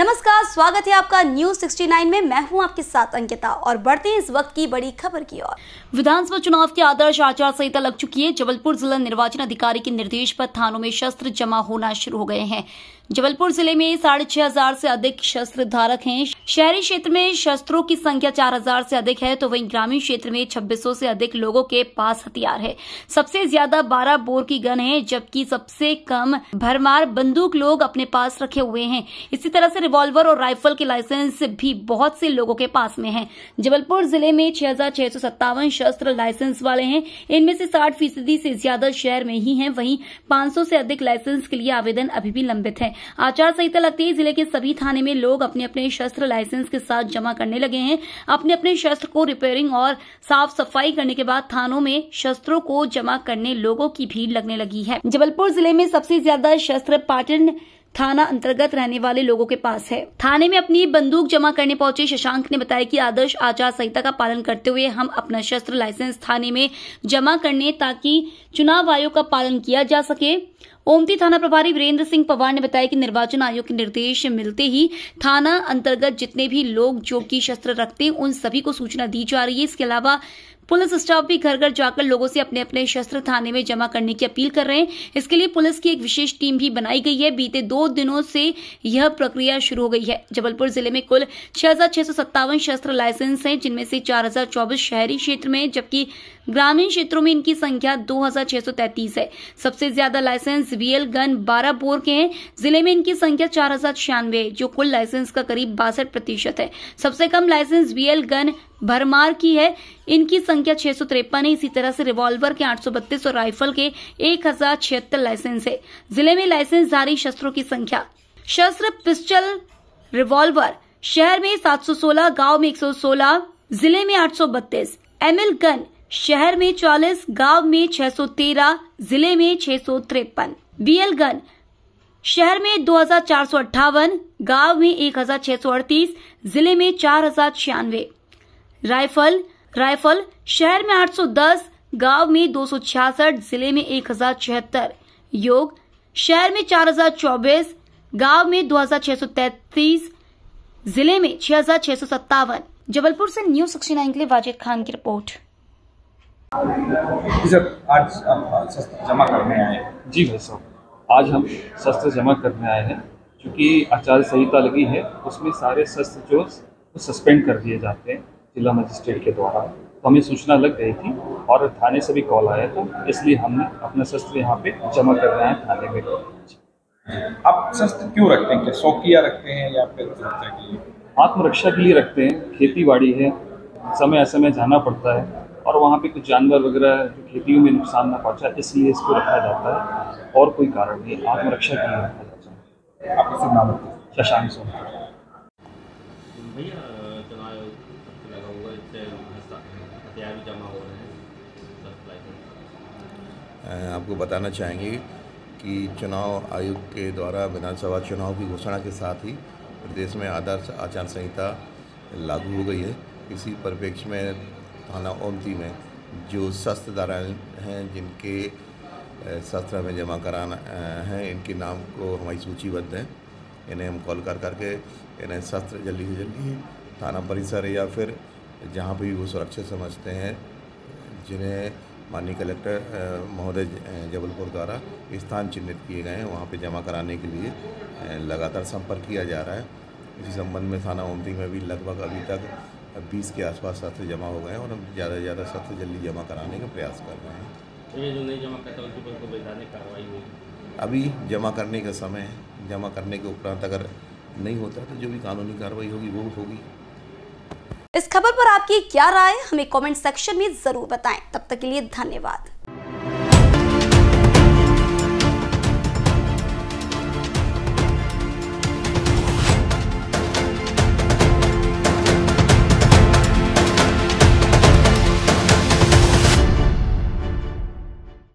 नमस्कार, स्वागत है आपका न्यूज 69 में। मैं हूं आपके साथ अंकिता और बढ़ते हैं इस वक्त की बड़ी खबर की ओर। विधानसभा चुनाव की आदर्श आचार संहिता लग चुकी है। जबलपुर जिला निर्वाचन अधिकारी के निर्देश पर थानों में शस्त्र जमा होना शुरू हो गए हैं। जबलपुर जिले में 6,500 से अधिक शस्त्र धारक हैं। शहरी क्षेत्र में शस्त्रों की संख्या 4,000 से अधिक है, तो वहीं ग्रामीण क्षेत्र में 2600 से अधिक लोगों के पास हथियार है। सबसे ज्यादा 12 बोर की गन है, जबकि सबसे कम भरमार बंदूक लोग अपने पास रखे हुए हैं। इसी तरह से रिवॉल्वर और राइफल के लाइसेंस भी बहुत से लोगों के पास में हैं। जबलपुर जिले में 6,657 शस्त्र लाइसेंस वाले हैं। इनमें से 60% से ज्यादा शहर में ही हैं। वहीं 500 से अधिक लाइसेंस के लिए आवेदन अभी भी लंबित है। आचार संहिता लगते ही जिले के सभी थाने में लोग अपने अपने शस्त्र लाइसेंस के साथ जमा करने लगे हैं। अपने अपने शस्त्र को रिपेयरिंग और साफ सफाई करने के बाद थानों में शस्त्रों को जमा करने लोगों की भीड़ लगने लगी है। जबलपुर जिले में सबसे ज्यादा शस्त्र पाटन थाना अंतर्गत रहने वाले लोगों के पास है। थाने में अपनी बंदूक जमा करने पहुंचे शशांक ने बताया कि आदर्श आचार संहिता का पालन करते हुए हम अपना शस्त्र लाइसेंस थाने में जमा करने ताकि चुनाव आयोग का पालन किया जा सके। ओमती थाना प्रभारी वीरेंद्र सिंह पवार ने बताया कि निर्वाचन आयोग के निर्देश मिलते ही थाना अंतर्गत जितने भी लोग जो कि शस्त्र रखते हैं उन सभी को सूचना दी जा रही है। इसके अलावा पुलिस स्टाफ भी घर घर जाकर लोगों से अपने अपने शस्त्र थाने में जमा करने की अपील कर रहे हैं। इसके लिए पुलिस की एक विशेष टीम भी बनाई गई है। बीते 2 दिनों से यह प्रक्रिया शुरू हो गई है। जबलपुर जिले में कुल 6,657 शस्त्र लाइसेंस हैं, जिनमें से 4,024 शहरी क्षेत्र में, जबकि ग्रामीण क्षेत्रों में इनकी संख्या 2,633 है। सबसे ज्यादा लाइसेंस वीएल गन 12 बोर के हैं। जिले में इनकी संख्या 4,096 है, जो कुल लाइसेंस का करीब 62% है। सबसे कम लाइसेंस वीएल गन भरमार की है, इनकी संख्या 653 है। इसी तरह से रिवॉल्वर के 832 और राइफल के 1,076 लाइसेंस है। जिले में लाइसेंसधारी शस्त्रों की संख्या: शस्त्र पिस्टल रिवॉल्वर शहर में 716, गांव में 116, जिले में 832। एमएल गन शहर में 40, गांव में 613, जिले में 653। बीएल गन शहर में 2,458, गांव में 1,638, जिले में 4,096। राइफल शहर में 810, गांव में 266, जिले में 1,076। योग शहर में 4,024, गांव में 2,633, जिले में 6,657। जबलपुर से न्यूज 69 के लिए वाजिद खान की रिपोर्ट। सर, आज शस्त्र जमा करने आए हैं। जी भाई साहब, आज हम शस्त्र जमा करने आए हैं। क्योंकि आचार संहिता लगी है, उसमें सारे शस्त्र जो सस्पेंड कर दिए जाते हैं जिला मजिस्ट्रेट के द्वारा। तो हमें सूचना लग गई थी और थाने से भी कॉल आया, तो इसलिए हमने अपना शस्त्र यहाँ पे जमा करना है थाने में। आप शस्त्र क्यों रखते हैं? क्या शौकिया रखते हैं या फिर सुरक्षा के लिए? आत्मरक्षा के लिए रखते हैं। खेती बाड़ी है, समय असमय जाना पड़ता है और वहाँ पे कुछ जानवर वगैरह जो खेतियों में नुकसान ना पहुँचा, इसलिए इसको रखा जाता है। और कोई कारण नहीं, आत्मरक्षा के लिए रखा जाता है। आपका शुभ नाम? शशांक सोम। भैया चुनाव लगा हुआ, इससे हथियार भी जमा हो रहे हैं। आपको बताना चाहेंगे कि चुनाव आयोग के द्वारा विधानसभा चुनाव की घोषणा के साथ ही प्रदेश में आदर्श आचार संहिता लागू हो गई है। इसी परिप्रेक्ष्य में थाना ओमती में जो शस्त्र धारक हैं, जिनके शस्त्र हमें जमा कराना है, इनके नाम को हमारी सूचीबद्ध है। इन्हें हम कॉल करके इन्हें शस्त्र जल्दी से जल्दी थाना परिसर या फिर जहाँ भी वो सुरक्षित समझते हैं, जिन्हें माननीय कलेक्टर महोदय जबलपुर द्वारा स्थान चिन्हित किए गए हैं, वहाँ पे जमा कराने के लिए लगातार संपर्क किया जा रहा है। इसी संबंध में थाना ओमती में भी लगभग अभी तक 20 के आसपास शस्त्र जमा हो गए हैं और हम ज़्यादा से ज़्यादा शस्त्र जल्दी जमा कराने का प्रयास कर रहे हैं। तो ये जो नहीं जमा करता उनके ऊपर कोई वैधानिक कार्रवाई होगी? अभी जमा करने का समय है। जमा करने के उपरांत अगर नहीं होता तो जो भी कानूनी कार्रवाई होगी वो होगी। इस खबर पर आपकी क्या राय है, हमें कमेंट सेक्शन में जरूर बताएं। तब तक के लिए धन्यवाद।